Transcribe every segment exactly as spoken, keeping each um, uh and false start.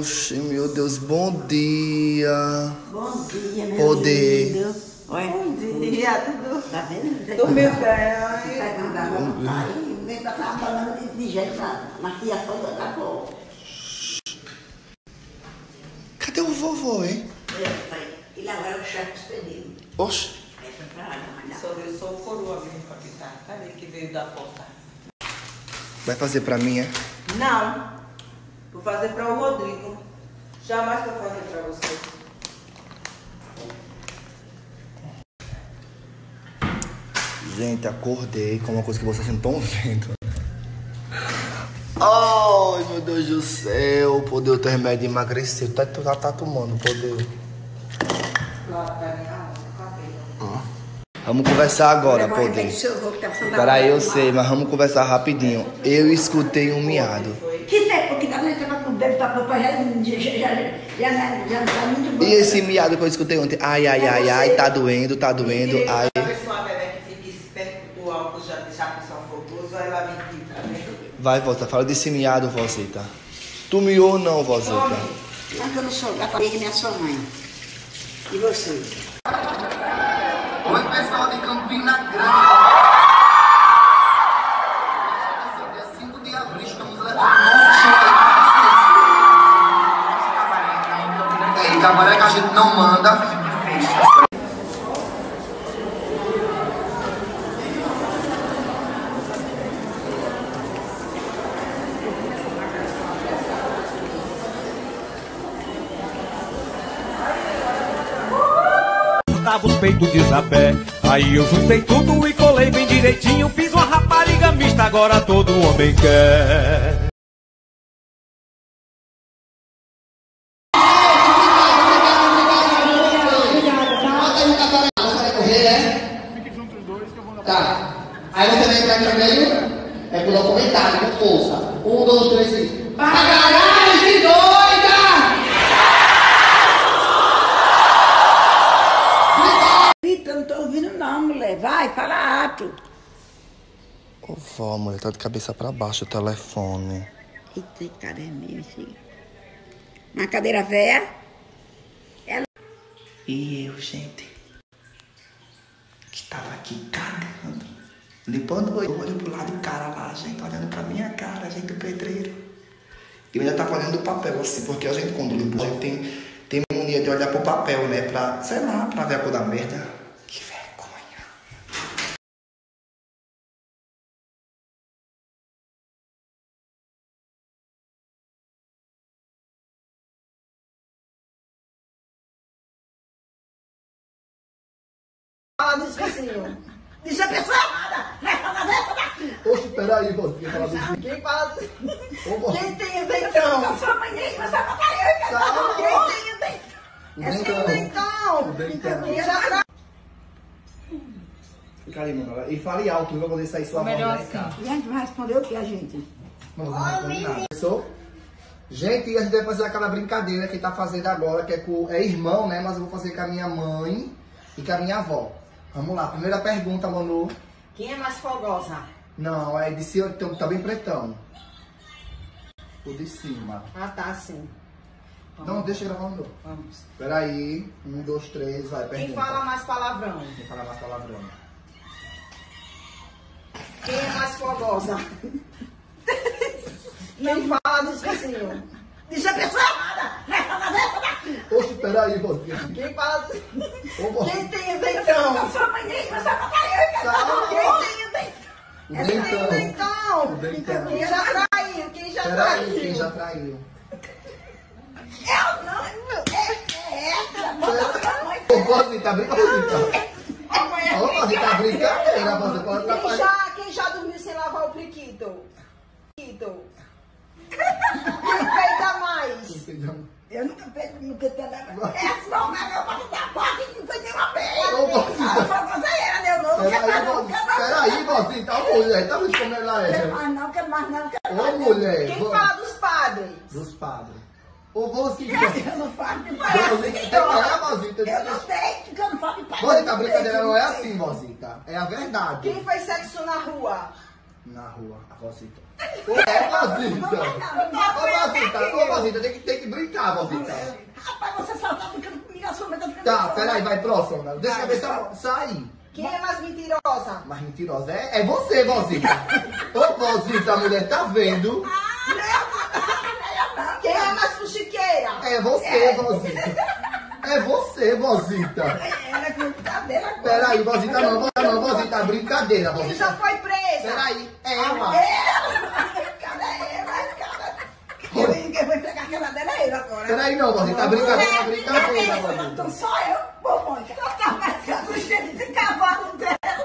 Oxe, meu Deus, bom dia. Bom dia, meu Poder. lindo. Oi? Bom dia, tudo. Tá vendo? Dormiu bem? Sai com a aí, vem pra cá falando de, de jeito na maquiação da cavô. Cadê o vovô, hein? E lá vai o chefe expedido. Oxe. Essa pra lá, não Sou eu, sou o coroa mesmo pra pintar. Cadê que veio da porta? Vai fazer pra mim, é? Não. Vou fazer para o Rodrigo. Jamais vou fazer para você. Gente, acordei com uma coisa que vocês não estão vendo. Ai, meu Deus do céu. Poder, o teu remédio de emagrecer. Tu tá, tá tomando, poder. Claro, pra mim, ah, cabelo. Vamos conversar agora, poder. Peraí, eu sei, mas vamos conversar rapidinho. Eu escutei um miado. Que tempo que também estava com o dedo pra papai, já, já, já, já, já tá muito bom. E esse miado que eu escutei ontem? Ai, ai, ai, ai, tá doendo, tá doendo, ai. A pessoa bebê que fica esperto do álcool já deixar a pessoa fogosa, ela mentir, tá vendo? Vai, Vozita, fala desse miado, Vozita. Tu miou ou não, Vozita? Não, que eu não sou, a família minha sua mãe. E você? Oi, pessoal de Campina Grande. Dia cinco de abril, estamos levando nosso show aí. Tem cabaré que a gente não manda. Tava os peitos de sapé. Aí eu juntei tudo e colei bem direitinho. Fiz uma rapariga mista, agora todo homem quer. Tá. Aí você vai entrar aqui no meio, é pro documentário, com força. Um, dois, três, cinco. Pra garagem, doida! Eu não tô ouvindo não, mulher. Vai, fala alto. Ô, vó, mulher, tá de cabeça pra baixo o telefone. Eita, cara, é mesmo, filho. Uma cadeira velha? Ela... E eu, gente, que tava aqui cagando, limpando o olho, olho pro lado do cara lá, gente, olhando pra minha cara, gente, do pedreiro. E eu ainda tava olhando o papel, assim, porque a gente, quando limpa, a gente tem, tem mania de olhar pro papel, né, pra, sei lá, pra ver a cor da merda. Que vergonha. Fala dos vizinhos. Deixa a pessoa amada. Vai falar dessa daqui. Oxe, peraí, você fala disso. Quem fala... Ô, vó. Quem tem o dentão? Eu sou a mãe dele, você vai cair. Tá. Quem tem o dentão? O É dentão. o dentão. O dentão. Quem já tra... Fica ali, mano. E fale alto, pra poder sair sua voz. Melhor Vem cá. E a gente vai responder o que a gente? Não vou responder nada. Começou? Gente, a gente vai fazer aquela brincadeira que tá fazendo agora, que é com é irmão, né? Mas eu vou fazer com a minha mãe e com a minha avó. Vamos lá, primeira pergunta, Manu. Quem é mais fogosa? Não, é de cima, então, tá bem pretão. O de cima. Ah, tá, sim. Não, deixa eu gravar um novo. Vamos. Peraí, um, dois, três, vai, pergunta. Quem fala mais palavrão? Quem fala mais palavrão? Quem é mais fogosa? Quem fala dos vizinhos? Deixa a pessoa amada. Vai falar dessa daqui. Oxe, peraí, você. Quem fala... Ô, vó. Quem tem o dentão? Eu sou a mãe dele, você vai cair. Tá. Quem tem o dentão? O Quem tem o dentão. dentão? O dentão. Quem já traiu? Quem já Peraí, traiu? quem já traiu? Eu não, é, é essa. Bota pra mãe. Ô, Vozita, tá brincando? Ó, mãe, é Ô, Vozita, tá brincadeira, você pode Quem atrapalhar. já, quem já dormiu sem lavar o pliquito? Pliquito. Quem peida mais? Eu nunca pego, nunca tenho nada. É só, mas eu posso dar porta e não foi nenhuma vez. Ô, Vozita. Eu sou conselheira, meu nome. Não quero mais não, quero mais não. Peraí, Vozita, ô mulher, tá me comendo lá, Quero é? mais não, quero mais não, quero mais Ô não. mulher, Quem vo- fala dos padres? dos padres. Ô, Vozita. Eu não falo de Vozita, pai. tem que é, Vozita. Eu não tenho, que eu não falo de pai. Vozita, a brincadeira não é assim, Vozita. É a verdade. Quem faz sexo na rua? Na rua, a Vozita. É, Vozita! Ô, Vozita, ô, Vozita, tem que, tem que brincar, Vozita. Rapaz, você só tá ficando comigo, a sua mãe tá ficando Tá, comigo. peraí, vai, próxima. Deixa eu ver se ela sai. Quem é mais mentirosa? Mas mentirosa é, é você, Vozita. Ô, Vozita, mulher, tá vendo? Quem é mais fuxiqueira? É você, Vozita. É você, Vozita. Era brincadeira agora. Peraí, Vozita não, Vozita não, Vozita, brincadeira, Quem já Vozita. foi presa? Peraí, é ela. Cadê ela? Cadê? Quem vai pegar aquela dela é ele agora. Peraí não, Vozita, brincadeira, brincadeira, Então Vozita. só eu, Mônica. Ela tá marcando o cheiro de cavalo dela.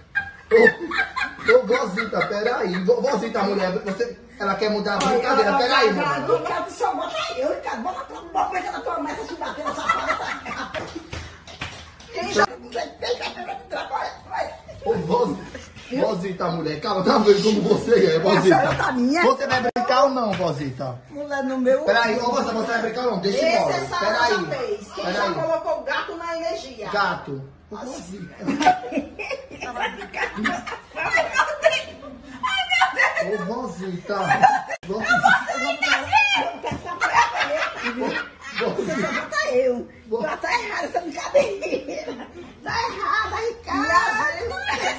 Ô, ô, Vozita, peraí. Vo- Vozita, mulher, você, ela quer mudar a brincadeira, peraí, mano. Ricardo, só bota eu, Ricardo. Bota tua boca que ela começa a se bater nessa porta. Quem já não tem cabelo de trabalho, vai. Ô, Voz- Vozita, mulher, calma, tá vendo como você é, Vozita? Essa é a minha. Você vai brincar ou não, Vozita? Mulher no meu. Peraí, ô, Vozita, você vai brincar ou não? Deixa Esse embora. é Sara Peraí, já fez. Quem já peraí. colocou gato na energia? Gato. Ô, Vozita. Ô, Vozita. Vozita. Bota eu. Tá errada essa brincadeira. Tá errada, Ricardo.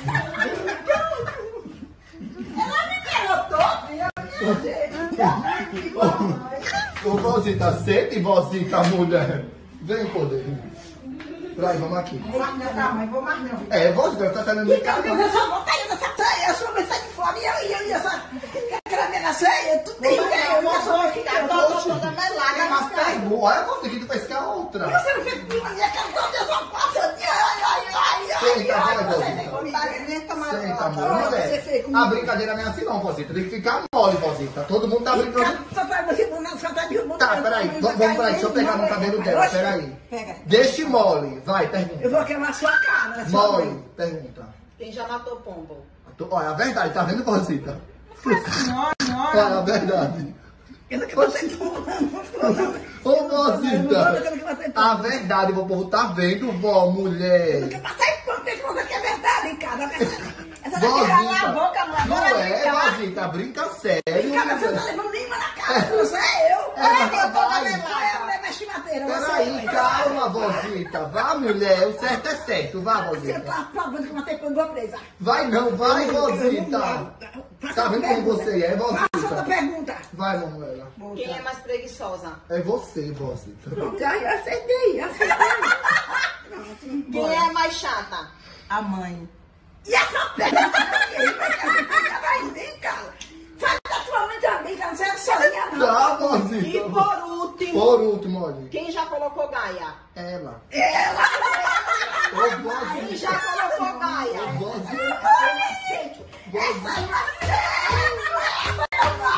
Ela me derrotou. Ô, Vozita, sente, Vozita, mulher. Vem, poder. Peraí, vamos aqui. Vou mais não, calma, vou mais não. É, Vozita, tá querendo brincar? Ricardo, eu só botei eu nessa traia. Eu sou mãe de fora e eu ia essa. Aquela minha ceia, tudo tem. Eu ia só ficar Tô toda É melada. mas pegou. Olha você que tu fez que a outra. Você não fez nenhuma minha canção, eu só passo. Ai, ai, ai, ai. Senta, vai, Você Vozita. vem comigo. Senta, Senta, Senta, amor, Olha, você mulher. fez comigo. A brincadeira não é assim não, Vozita. Tem que ficar mole, Vozita. Todo mundo tá brincando. Só pra você, não, só tá derrubando. Tá, peraí. v- Vamos pra aí. Deixa eu pegar no cabelo dela. Oxe, Peraí. Pega. Deixe mole. Vai, Eu pergunta. vou queimar a sua cara. sua Mole. mãe. Pergunta. Quem já matou pombo? Tu- Olha, a verdade. Tá vendo, Vozita? Senhora, Olha, a verdade. Eu não quero você pulando. Ô, Vozita. A verdade, o povo tá vendo, vó, mulher. Porque passar em pano, que você quer verdade, cara. Essa daqui Vozita. cala a boca, mano. Não Agora é, brinca lá. Vozita. Brinca sério. Cara, você tá levando língua na cara. Não sei eu. É, Olha, mas eu tô vai. cabelada. É a mulher mais chimateira. Peraí, calma, Vozita. Vá, mulher. O certo é certo. Vá, Você Vozita. tá provando que eu matei quando vou presa. Vai não, vai, Vozita. Tá vendo como você é, Faça outra Vozita? pergunta. Vai, Manuela. quem é mais preguiçosa? É você, Vozita. Já, já acertei, já acertei. Quem é mais chata? A mãe. E essa perna? Vai nem, cara. Sai da tua mãe também, cara. Você é sozinha, não. Tá, E Vozita. por último, Por último, olha. quem já colocou Gaia? Ela. Ela. Ô, Quem Vozita. já colocou Gaia? Vozita. Essa eu não aceito. Essa eu não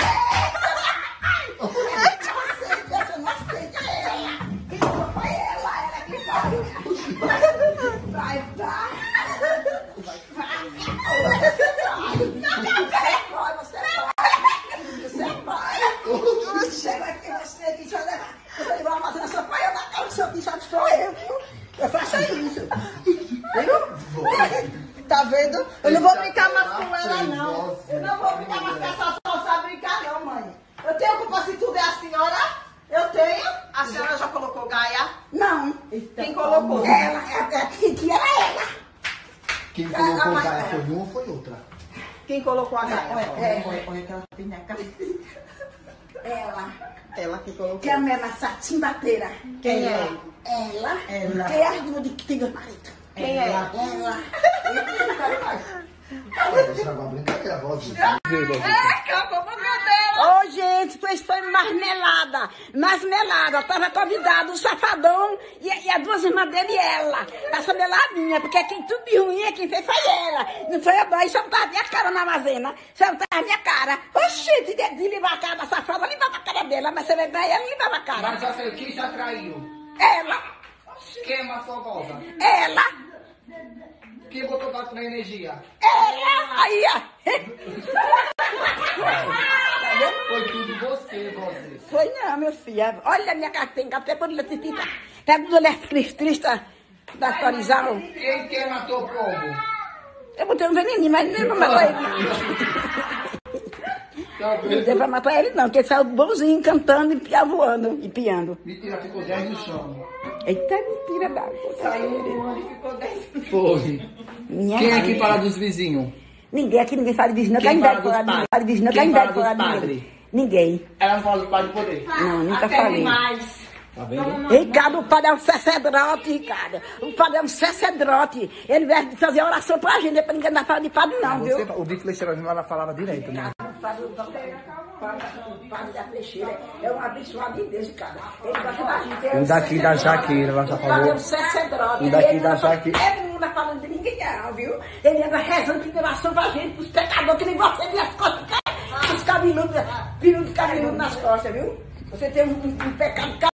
aceito. Essa eu não aceito. É ela. Quem falou foi ela. Ela que vai. Vai, vai. Vai, vai. Vai, você vai. Você vai. Você vai ter você que já leva. Você levar uma maçã na sua pai, eu na cara do seu bicho, sou eu. Eu faço isso. Viu? Tá vendo? Eu não vou brincar mais com ela, Tem não. voz, Eu não vou brincar mais com essa só sabe brincar, não, mãe. Eu tenho culpa se tudo é a senhora? Eu tenho. A senhora já colocou Gaia? Não. Quem colocou? Ela, é, é, que que era ela. Quem colocou Ah, Gaia mas- foi uma ou foi outra? Quem colocou a Gaia? É, Olha aquela pineca. ela. Ela que colocou. Que é a minha satimbateira. Quem é? Ela. Ela. Que é a duas de que tem dois maridos. Quem é? Ela. Deixa eu brincadeira, Vozita. Ô, gente, isso foi marmelada. Marmelada. Tava convidado o Safadão e, e as duas irmãs dele e ela. Essa meladinha, porque quem tudo de ruim é quem fez foi ela. Não foi eu, não. Só botava minha cara na armazena. Só botava minha cara. Oxi, de, de limpar a cara da safada, limpava a cara dela. Mas você vai ver, ela limpava a cara. Mas já sei, quem já traiu? Ela. Quem é mais fogosa? Ela. Quem botou gato na energia? Ela. Aí, ó. Foi tudo você, Vozita. Foi não, meu filho. Olha a minha carteira, até quando ele tita. Pega o eletricista da Torizal. Quem que matou o pombo? Eu botei um veneninho, mas nem pra matar ele. Não deu pra matar ele não, porque ele saiu bonzinho, cantando e pia voando e piando. Mentira, ficou dez no chão. Eita, mentira d'água. Saiu de onde ficou dez. Foi. Minha Quem é mãe. que fala dos vizinhos? Ninguém aqui, ninguém fala de vizinho, não Quem quer fala inveja dos falar de ninguém. padres? Fala de vizinho, não Quem quer inveja fala dos falar de padres? ninguém. Ninguém. Ela não fala dos padres do poder. Não, nunca Até falei. demais. Tá vendo? Ricardo, o padre é um sacerdote, Ricardo. O padre é um sacerdote. Ele vai fazer oração pra gente, pra ninguém dar fala de padre não, viu? Você, o Bico Flexeira, ela falava direito, né? O padre, o padre, o padre da Flexeira é um abençoado de Deus, cara. Ele gosta da gente. É O daqui da Jaqueira, ela já O padre é falou. um sacerdote. O daqui Ele da não fala- Jaqueira. Ele não anda falando de ninguém não, viu? Ele anda rezando de oração pra gente, pros pecadores que nem você tem as costas, os cabeludos, período cabeludo nas costas, viu? Você tem um, um, um pecado